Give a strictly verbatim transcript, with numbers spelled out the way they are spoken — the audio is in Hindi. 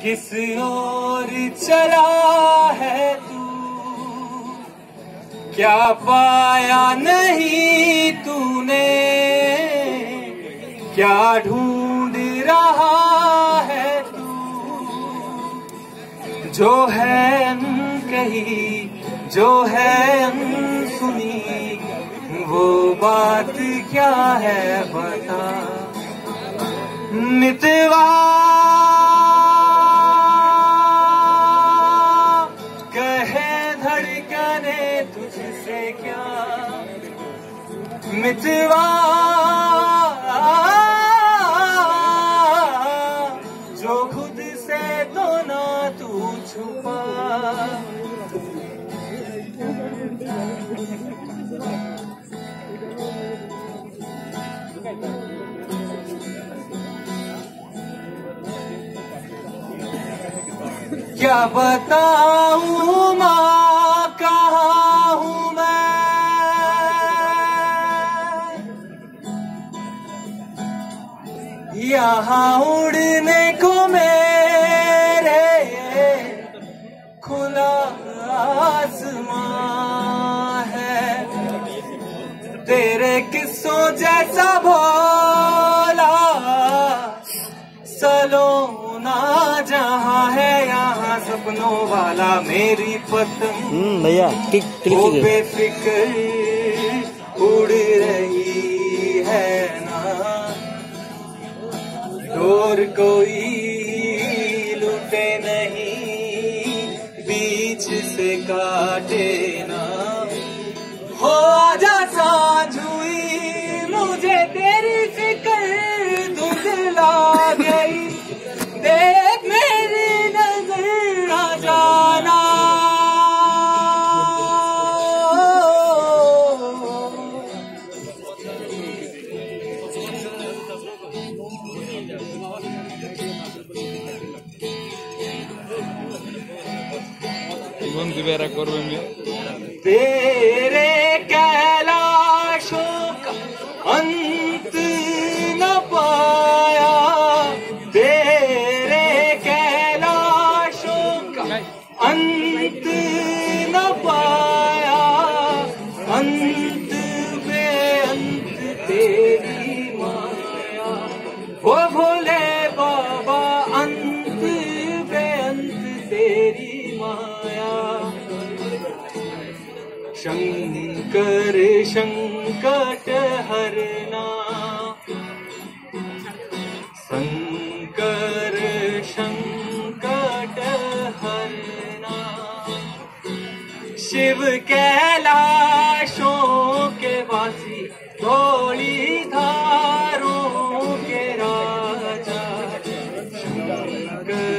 किस ओर चला है तू, क्या पाया नहीं तूने, क्या ढूंढ रहा है तू, जो है अनकही जो है अनसुनी, वो बात क्या है बता। मितवा कहे धड़कने तुझसे क्या, मितवा जो खुद से तो ना तू छुपा। क्या बताऊं माँ कहाँ हूँ मैं, यहाँ उड़ने को मेरे खुला आसमां है। तेरे किस्सों जैसा भोला सलोना जहाँ है, यहाँ सपनों वाला मेरी पतंग भैया वो बेफिक्र उड़ रही है ना। डोर कोई लूटे नहीं, बीच से काटे ना। हो आजा सांझ हुई, मुझे तेरी फिक्र धुंधला गई, देख मेरी नजर आ जाना। तेरे कैलाशों का अंत न पाया, तेरे कैलाशों का अंत न पाया, अंत में अंत तेरी माया। वो भोले बाबा अंत में अंत तेरी माया। शंकर संकट हरना, शंकर संकट हरना। शिव कैलाशों के वासी, थोड़ी धारों के राजा। शंकर